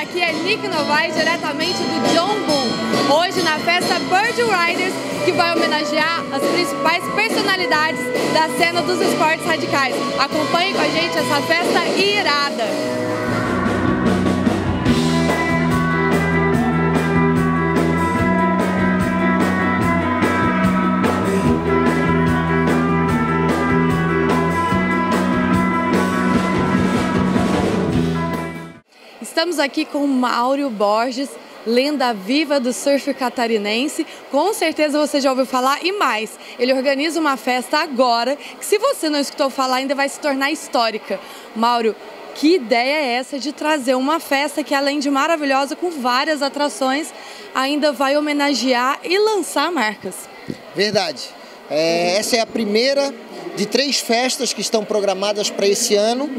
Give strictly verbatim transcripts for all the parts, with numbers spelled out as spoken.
aqui é Nick Novaes, diretamente do John Boom, hoje na festa Bird Riders, que vai homenagear as principais personalidades da cena dos esportes radicais. Acompanhe com a gente essa festa irada! Estamos aqui com o Mauro Borges, lenda viva do surf catarinense. Com certeza você já ouviu falar e mais. Ele organiza uma festa agora, que se você não escutou falar ainda vai se tornar histórica. Mauro, que ideia é essa de trazer uma festa que, além de maravilhosa, com várias atrações, ainda vai homenagear e lançar marcas? Verdade. É, essa é a primeira de três festas que estão programadas para esse ano.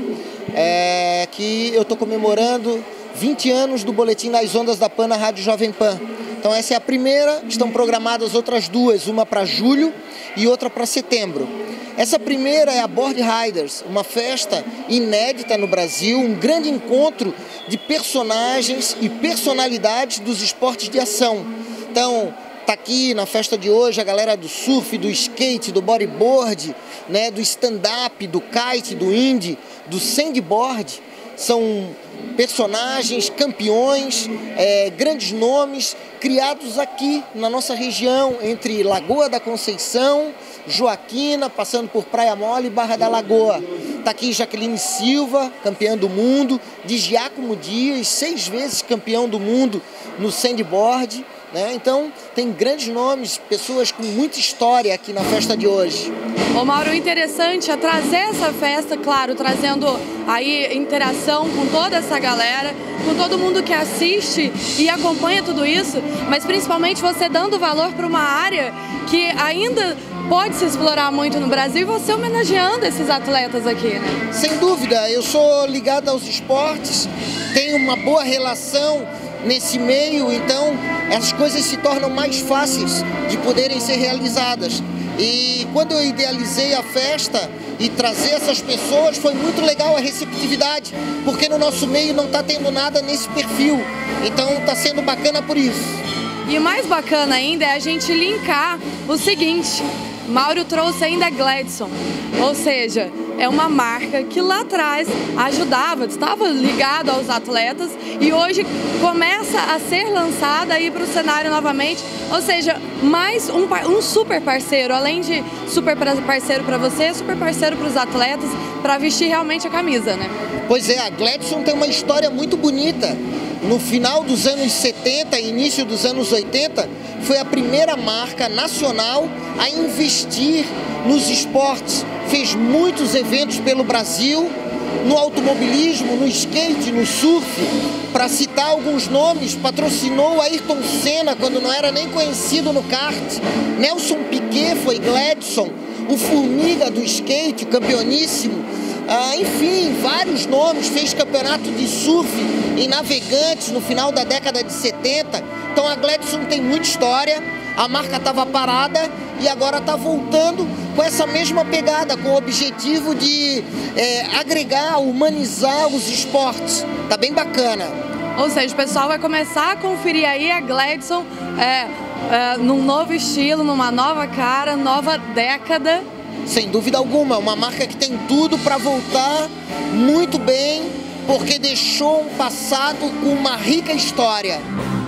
É, que eu estou comemorando vinte anos do Boletim das Ondas da Pan na Rádio Jovem Pan. Então essa é a primeira, estão programadas outras duas, uma para julho e outra para setembro. Essa primeira é a Board Riders, uma festa inédita no Brasil, um grande encontro de personagens e personalidades dos esportes de ação. Então, tá aqui na festa de hoje a galera do surf, do skate, do bodyboard, né, do stand-up, do kite, do indie, do sandboard. São personagens, campeões, é, grandes nomes criados aqui na nossa região, entre Lagoa da Conceição, Joaquina, passando por Praia Mole e Barra da Lagoa. Está aqui Jaqueline Silva, campeã do mundo, de Giacomo Dias, seis vezes campeão do mundo no sandboard. Né? Então tem grandes nomes, pessoas com muita história aqui na festa de hoje. Ô Mauro, o interessante é trazer essa festa, claro, trazendo aí interação com toda essa galera, com todo mundo que assiste e acompanha tudo isso, mas principalmente você dando valor para uma área que ainda pode se explorar muito no Brasil e você homenageando esses atletas aqui, né? Sem dúvida, eu sou ligado aos esportes, tenho uma boa relação nesse meio, então as coisas se tornam mais fáceis de poderem ser realizadas. E quando eu idealizei a festa e trazer essas pessoas, foi muito legal a receptividade, porque no nosso meio não está tendo nada nesse perfil, então está sendo bacana por isso. E o mais bacana ainda é a gente linkar o seguinte: Mauro trouxe ainda a Gladson, ou seja, é uma marca que lá atrás ajudava, estava ligado aos atletas e hoje começa a ser lançada aí para o cenário novamente, ou seja, mais um, um super parceiro, além de super parceiro para você, super parceiro para os atletas, para vestir realmente a camisa, né? Pois é, a Gladson tem uma história muito bonita. No final dos anos setenta, início dos anos oitenta, foi a primeira marca nacional a investir nos esportes. Fez muitos eventos pelo Brasil, no automobilismo, no skate, no surf. Para citar alguns nomes, patrocinou o Ayrton Senna quando não era nem conhecido no kart. Nelson Piquet foi Gladson, o Formiga do skate, campeoníssimo. Ah, enfim, vários nomes, fez campeonato de surf em Navegantes no final da década de setenta. Então a Gladson tem muita história, a marca estava parada e agora está voltando com essa mesma pegada, com o objetivo de é, agregar, humanizar os esportes. Tá bem bacana. Ou seja, o pessoal vai começar a conferir aí a Gladson é, é, num novo estilo, numa nova cara, nova década. Sem dúvida alguma, uma marca que tem tudo para voltar muito bem, porque deixou um passado com uma rica história.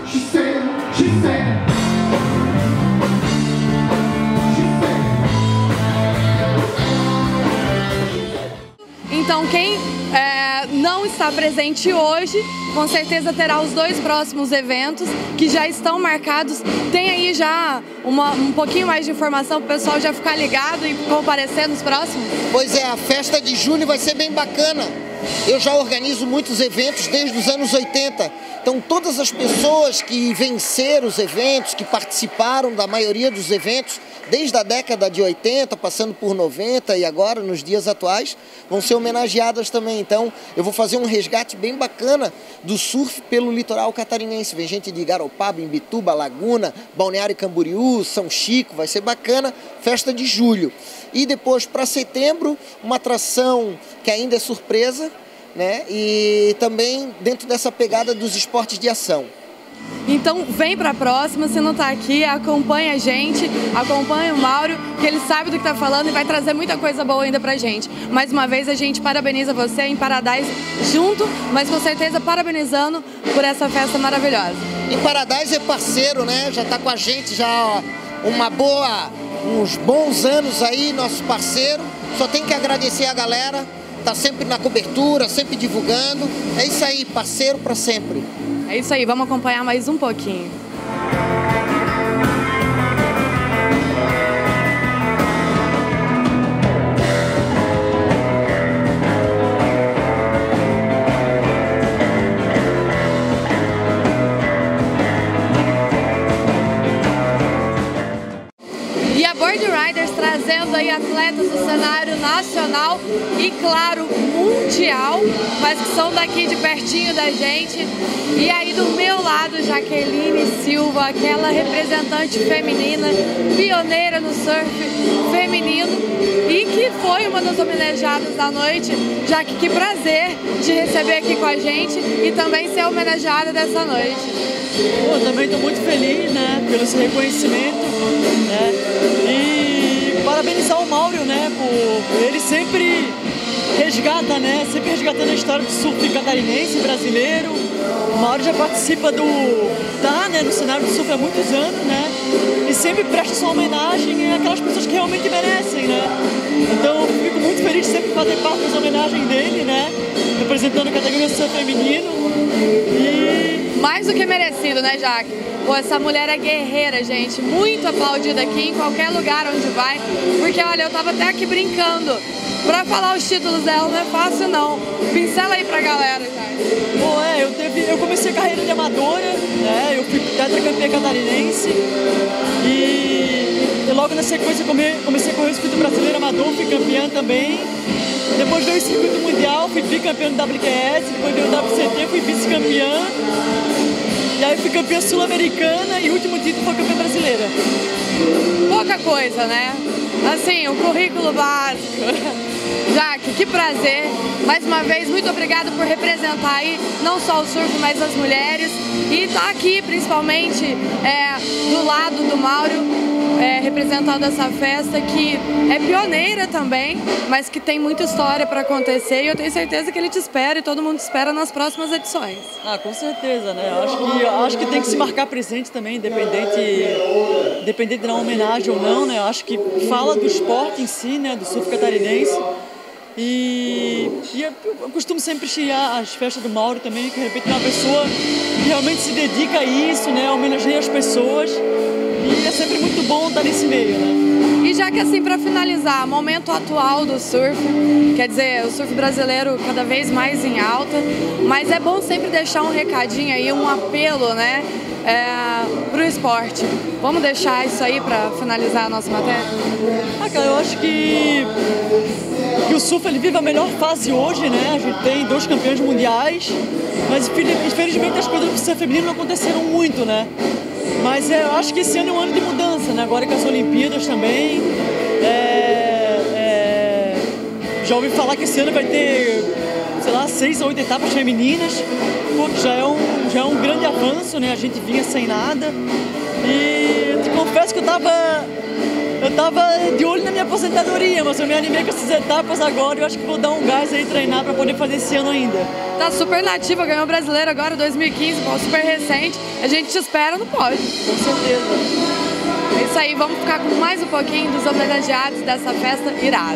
Então quem é, não está presente hoje, com certeza terá os dois próximos eventos que já estão marcados. Tem aí já uma, um pouquinho mais de informação para o pessoal já ficar ligado e comparecer nos próximos? Pois é, a festa de julho vai ser bem bacana. Eu já organizo muitos eventos desde os anos oitenta. Então todas as pessoas que venceram os eventos, que participaram da maioria dos eventos, desde a década de oitenta, passando por noventa e agora nos dias atuais, vão ser homenageadas também. Então eu vou fazer um resgate bem bacana do surf pelo litoral catarinense. Vem gente de Garopaba, Imbituba, Laguna, Balneário Camboriú, São Chico, vai ser bacana, festa de julho. E depois para setembro, uma atração que ainda é surpresa, né? E também dentro dessa pegada dos esportes de ação. Então vem pra próxima, se não tá aqui, acompanha a gente, acompanha o Mauro, que ele sabe do que tá falando e vai trazer muita coisa boa ainda pra gente. Mais uma vez a gente parabeniza você em Paradise junto, mas com certeza parabenizando por essa festa maravilhosa. E Paradise é parceiro, né? Já tá com a gente já ó, uma boa, uns bons anos aí, nosso parceiro. Só tem que agradecer a galera, tá sempre na cobertura, sempre divulgando. É isso aí, parceiro pra sempre. É isso aí, vamos acompanhar mais um pouquinho. E a Board Riders trazendo aí atletas do cenário nacional e, claro, mundial, mas que são daqui de pertinho da gente. E aí do meu lado, Jaqueline Silva, aquela representante feminina, pioneira no surf feminino e que foi uma das homenageadas da noite. Já que que prazer de receber aqui com a gente e também ser homenageada dessa noite. Pô, eu também estou muito feliz, né, pelo esse reconhecimento, né, e parabenizar o Mauro, né, por ele sempre resgata, né, sempre resgatando a história do surf catarinense, brasileiro. O Mauro já participa do, tá, né, no cenário do surf há muitos anos, né, e sempre presta sua homenagem àquelas pessoas que realmente merecem, né. Então eu fico muito feliz de sempre fazer parte das homenagens dele, né, representando a categoria surf feminino. E mais do que merecido, né, Jaque? Pô, essa mulher é guerreira, gente. Muito aplaudida aqui em qualquer lugar onde vai. Porque, olha, eu tava até aqui brincando. Pra falar os títulos dela não é fácil, não. Pincela aí pra galera, Jaque. Pô, é, eu, teve, eu comecei a carreira de amadora, né? Eu fui tetracampeã catarinense. E, e logo na sequência comecei a correr o circuito brasileiro amador, fui campeã também. Depois veio o circuito mundial, fui bicampeão do W Q S, depois veio o W C T, fui vice-campeã. E aí fui campeã sul-americana e o último título foi campeã brasileira. Pouca coisa, né? Assim, o currículo básico. Jaque, que prazer. Mais uma vez, muito obrigada por representar aí não só o surf, mas as mulheres. E tá aqui, principalmente, é, do lado do Mauro. É, representando essa festa que é pioneira também, mas que tem muita história para acontecer e eu tenho certeza que ele te espera e todo mundo te espera nas próximas edições. Ah, com certeza, né? Acho que, acho que tem que se marcar presente também, independente, independente de uma homenagem ou não, né? Acho que fala do esporte em si, né? Do surf catarinense. E, e eu costumo sempre prestigiar as festas do Mauro também, que de repente é uma pessoa que realmente se dedica a isso, né? Homenageia as pessoas. E é sempre muito bom estar nesse meio, né? E já que assim, para finalizar, momento atual do surf, quer dizer, o surf brasileiro cada vez mais em alta, mas é bom sempre deixar um recadinho aí, um apelo, né, é, pro esporte. Vamos deixar isso aí para finalizar a nossa matéria? Ah, cara, eu acho que, que o surf ele vive a melhor fase hoje, né? A gente tem dois campeões mundiais, mas infelizmente as coisas do surf feminino não aconteceram muito, né? Mas é, eu acho que esse ano é um ano de mudança, né? Agora com as Olimpíadas também. É, é, já ouvi falar que esse ano vai ter, sei lá, seis ou oito etapas femininas. Pô, que já é, um, já é um grande avanço, né? A gente vinha sem nada. E te confesso que eu tava, eu tava de olho na minha aposentadoria, mas eu me animei com essas etapas agora e eu acho que vou dar um gás aí, treinar para poder fazer esse ano ainda. Tá super nativa, ganhou o brasileiro agora, dois mil e quinze, super recente. A gente te espera no pódio. Com certeza. É isso aí, vamos ficar com mais um pouquinho dos homenageados dessa festa irada.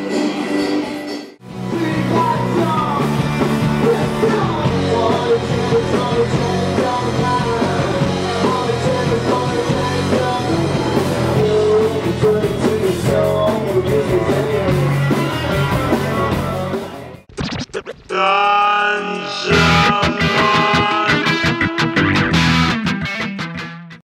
Dungeon.